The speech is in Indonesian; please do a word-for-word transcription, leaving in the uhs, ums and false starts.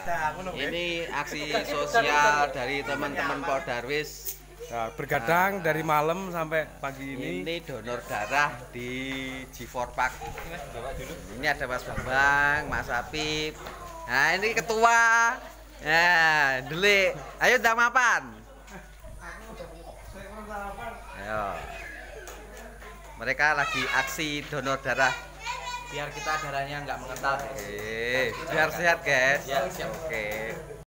Ini aksi sosial dari teman-teman Poldarwis. Nah, bergadang nah, dari malam sampai pagi ini. Ini donor darah di G empat Park. Ini ada Mas Bambang, Mas Apip. Nah, ini ketua. Nah, Delik. Ayo udah mapan. Ayo. Mereka lagi aksi donor darah. Biar kita darahnya nggak mengental. Oke, biar sehat guys. Ya, siap. Oke.